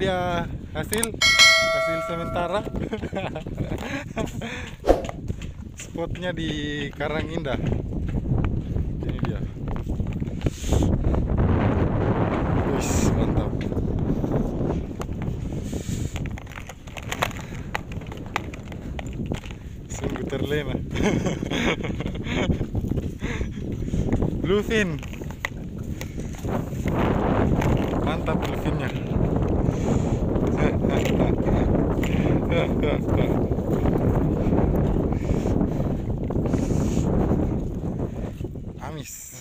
dia hasil sementara. Spotnya di Karangindah. Ini dia. Wis, mantap. Sungguh terlena. Bluefin. Mantap bluefinnya. Amis.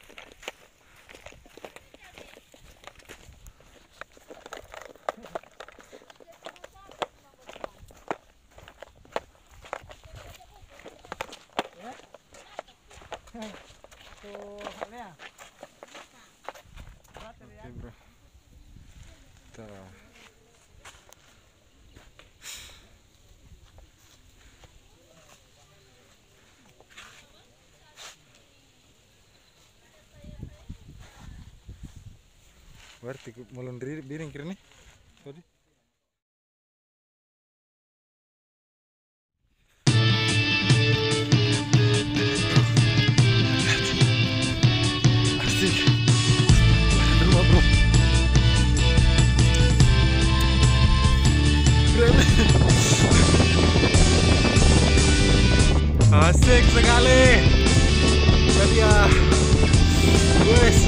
Oke bro, kita berarti mulun biring kiri nih tadi. Asik sekali. Tadi ya, wes.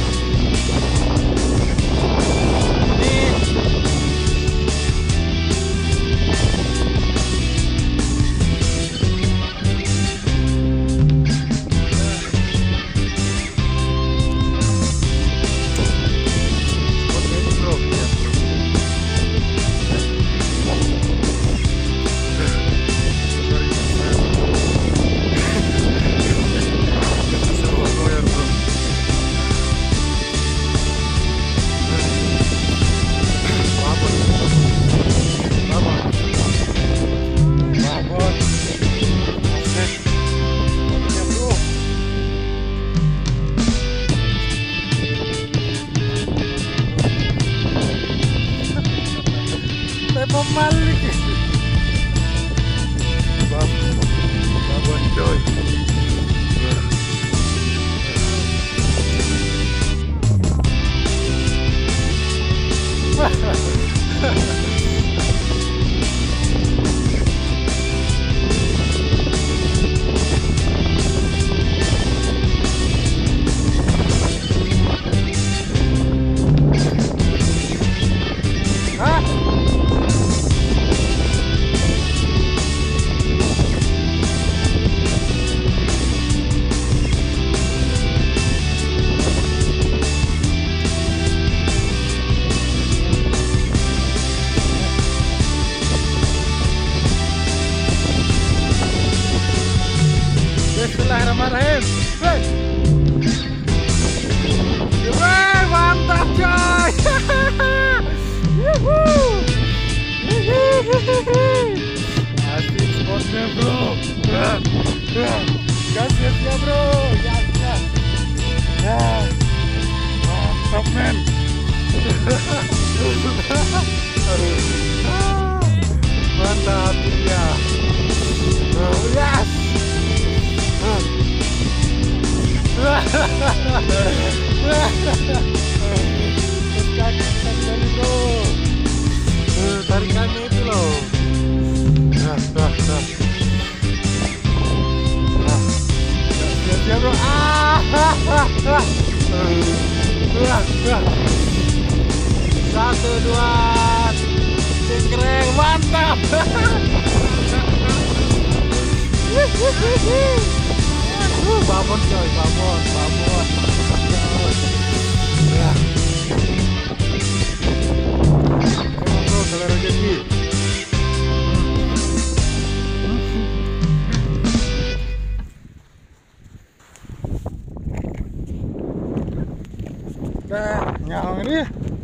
Pemalik babon coy. Bismillahirrahmanirrahim. Wey, mantap coy. Asik spotnya bro. Gasnya bro. Mantap men. Mantap ya. Yes. Tarikannya itu loh. Siap bro. Satu dua, cengkreng, mantap. Babon coy, babon. Ya. Bro, kalau rezeki. Nyawang ini.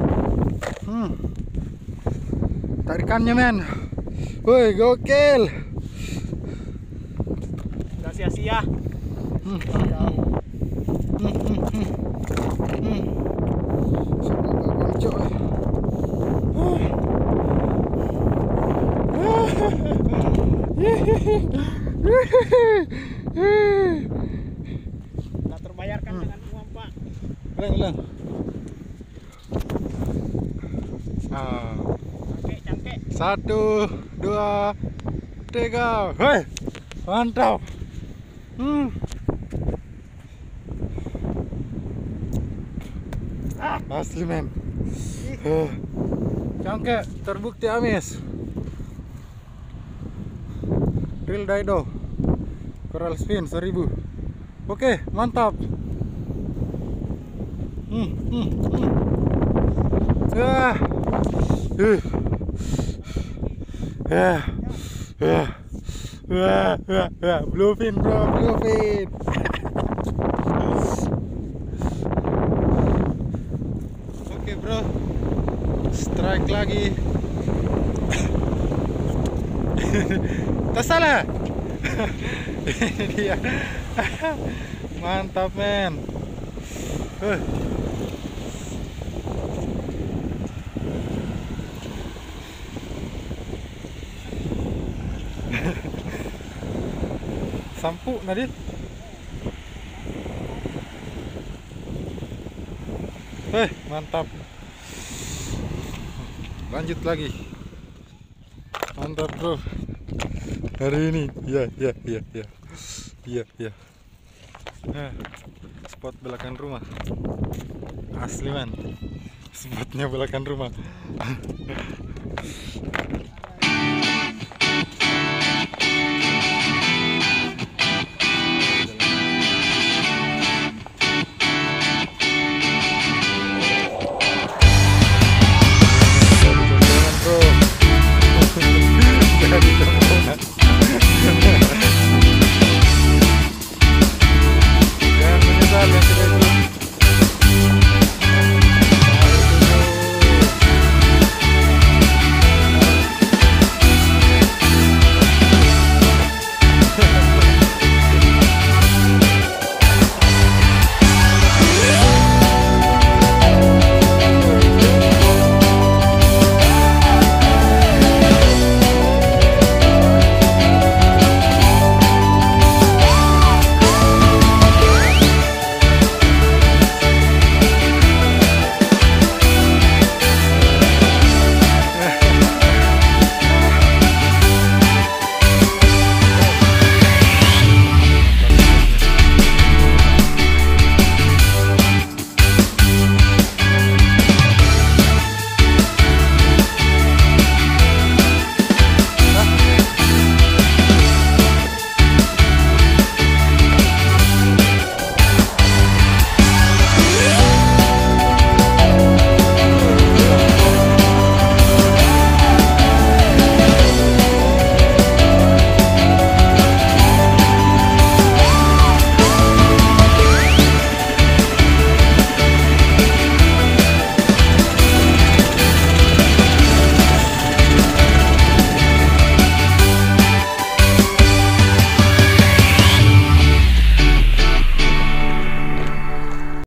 Tarikannya men. Woi, gokil. Gak sia-sia. Tak terbayarkan dengan uang, Pak. Ulang. Cangkek. 1, 2, 3. Hei, mantap. Asli men. Cangkek terbukti amis. Real Dido. Coral spin 1000. Oke, mantap. Bluefin bro, bluefin. Oke bro, strike lagi. Tak salah. Ini dia. Mantap men. Sampu Nadit. Mantap. Lanjut lagi. Mantap bro. Hari ini ya. Nah, spot belakang rumah. Asli man. Spotnya belakang rumah.